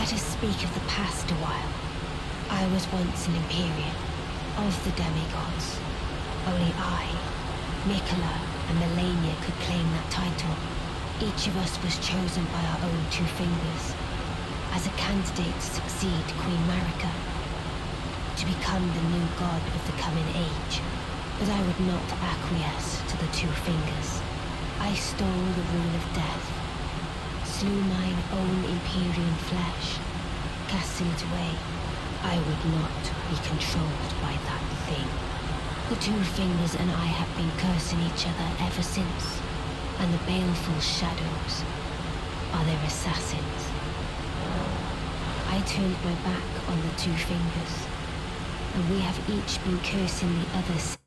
Let us speak of the past a while. I was once an Empyrean, of the demigods. Only I, Miquella, and Malenia could claim that title. Each of us was chosen by our own two fingers, as a candidate to succeed Queen Marika, to become the new god of the coming age. But I would not acquiesce to the two fingers. I stole the rune of death, slew mine own Empyrean flesh, casting it away. I would not be controlled by that thing. The two fingers and I have been cursing each other ever since, and the baleful shadows are their assassins. I turned my back on the two fingers, and we have each been cursing the others